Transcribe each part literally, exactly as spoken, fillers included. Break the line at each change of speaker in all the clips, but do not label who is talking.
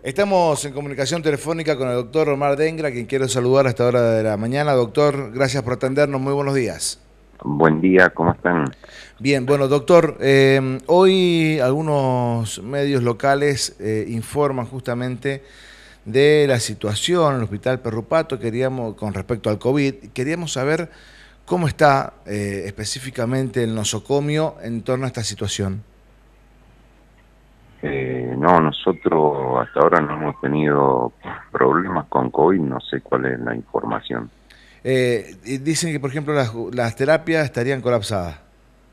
Estamos en comunicación telefónica con el doctor Omar Dengra, quien quiero saludar a esta hora de la mañana. Doctor, gracias por atendernos, muy buenos días.
Buen día, ¿cómo están?
Bien, bueno, doctor, eh, hoy algunos medios locales eh, informan justamente de la situación en el Hospital Perrupato, queríamos, con respecto al COVID. Queríamos saber cómo está eh, específicamente el nosocomio en torno a esta situación.
Eh, no, nosotros hasta ahora no hemos tenido problemas con COVID, no sé cuál es la información.
Eh, y dicen que, por ejemplo, las, las terapias estarían colapsadas.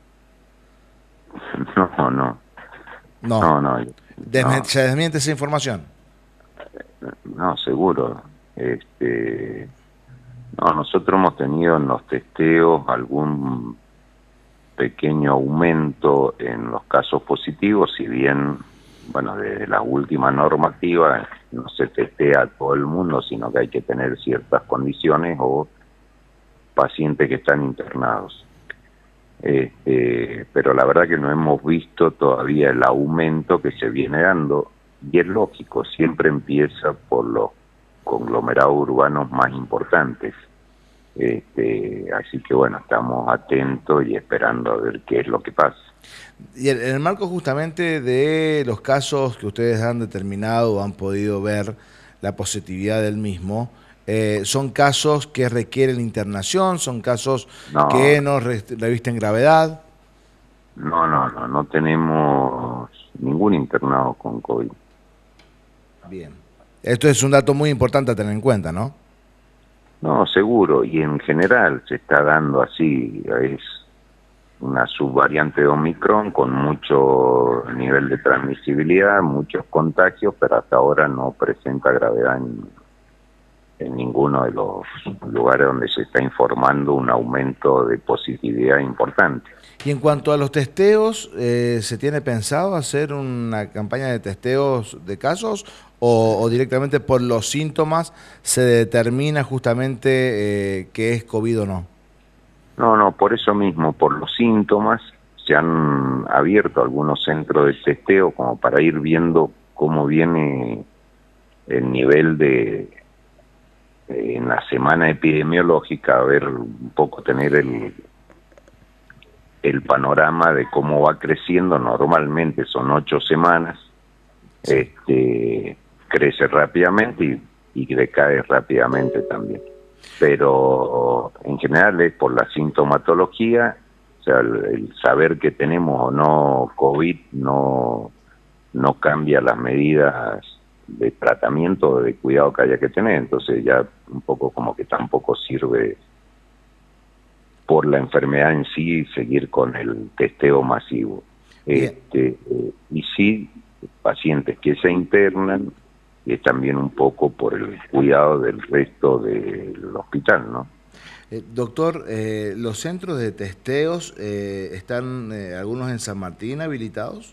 No, no,
No.
no, no,
Desme-
no,
¿Se desmiente esa información?
no, seguro. Este, no, nosotros hemos tenido en los testeos algún pequeño aumento en los casos positivos, si bien, bueno, de la última normativa no se testea a todo el mundo, sino que hay que tener ciertas condiciones o pacientes que están internados. Este, pero la verdad que no hemos visto todavía el aumento que se viene dando, y es lógico, siempre empieza por los conglomerados urbanos más importantes. Este, así que bueno, estamos atentos y esperando a ver qué es lo que pasa.
Y en en el marco justamente de los casos que ustedes han determinado o han podido ver la positividad del mismo, eh, ¿son casos que requieren internación? ¿Son casos
No,
que no re- revisten gravedad?
no, no, no, no tenemos ningún internado con COVID.
Bien. Esto es un dato muy importante a tener en cuenta, ¿no?
No, seguro, y en general se está dando así, es una subvariante de Omicron con mucho nivel de transmisibilidad, muchos contagios, pero hasta ahora no presenta gravedad en, en ninguno de los lugares donde se está informando un aumento de positividad importante.
Y en cuanto a los testeos, eh, ¿se tiene pensado hacer una campaña de testeos de casos o, o directamente por los síntomas se determina justamente eh, que es COVID o no?
No, no, por eso mismo, por los síntomas, se han abierto algunos centros de testeo como para ir viendo cómo viene el nivel de en la semana epidemiológica, a ver un poco tener el, el panorama de cómo va creciendo. Normalmente son ocho semanas,
Sí.
este, crece rápidamente y, y decae rápidamente también. Pero en general es por la sintomatología, o sea, el, el saber que tenemos o no COVID no, no cambia las medidas de tratamiento o de cuidado que haya que tener, entonces ya un poco como que tampoco sirve por la enfermedad en sí seguir con el testeo masivo.
Bien.
Este, eh, y sí, pacientes que se internan, y es también un poco por el cuidado del resto del hospital, ¿no?
Eh, doctor, eh, ¿los centros de testeos eh, están eh, algunos en San Martín habilitados?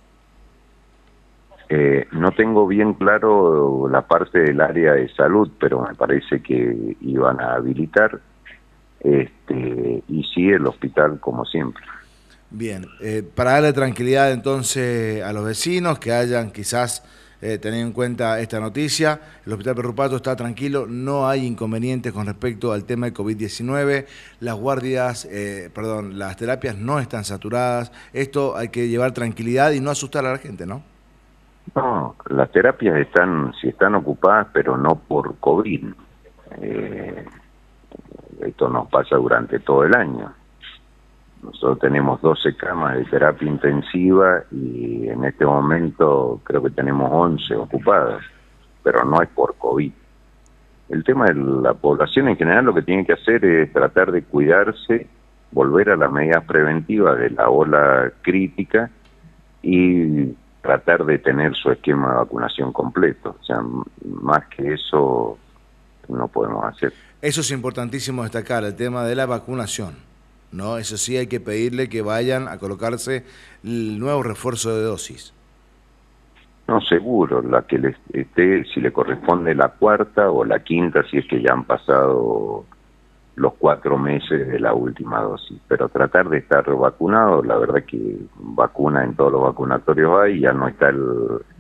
Eh, no tengo bien claro la parte del área de salud, pero me parece que iban a habilitar, este, y sí el hospital como siempre.
Bien, eh, para darle tranquilidad entonces a los vecinos que hayan quizás eh, tenido en cuenta esta noticia, el Hospital Perrupato está tranquilo, no hay inconvenientes con respecto al tema de COVID diecinueve, las guardias, eh, perdón, las terapias no están saturadas, esto hay que llevar tranquilidad y no asustar a la gente, ¿no?
No, las terapias están, sí están ocupadas, pero no por COVID. Eh, esto nos pasa durante todo el año. Nosotros tenemos doce camas de terapia intensiva y en este momento creo que tenemos once ocupadas, pero no es por COVID. El tema de la población en general lo que tiene que hacer es tratar de cuidarse, volver a las medidas preventivas de la ola crítica y tratar de tener su esquema de vacunación completo. O sea, más que eso no podemos hacer.
Eso es importantísimo destacar, el tema de la vacunación, ¿no? Eso sí hay que pedirle que vayan a colocarse el nuevo refuerzo de dosis.
No, seguro, la que les esté, si le corresponde la cuarta o la quinta, si es que ya han pasado los cuatro meses de la última dosis, pero tratar de estar vacunado, la verdad que vacuna en todos los vacunatorios hay, ya no está el,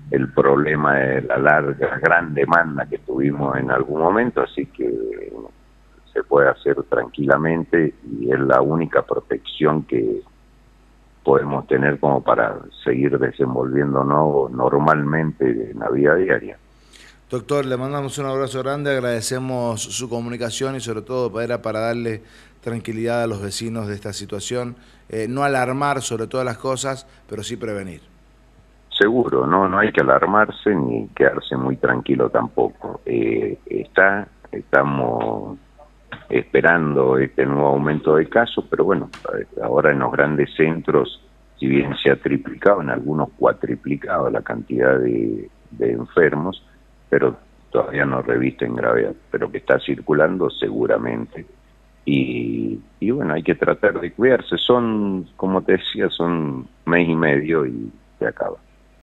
el problema de la larga, gran demanda que tuvimos en algún momento, así que se puede hacer tranquilamente y es la única protección que podemos tener como para seguir desenvolviéndonos normalmente en la vida diaria.
Doctor, le mandamos un abrazo grande, agradecemos su comunicación y sobre todo era para darle tranquilidad a los vecinos de esta situación, eh, no alarmar sobre todas las cosas, pero sí prevenir.
Seguro, no, no hay que alarmarse ni quedarse muy tranquilo tampoco. Eh, está, estamos esperando este nuevo aumento de casos, pero bueno, ahora en los grandes centros, si bien se ha triplicado, en algunos cuatriplicado la cantidad de, de enfermos, pero todavía no revisten gravedad, pero que está circulando seguramente. Y, y bueno, hay que tratar de cuidarse. Son, como te decía, son mes y medio y se acaba.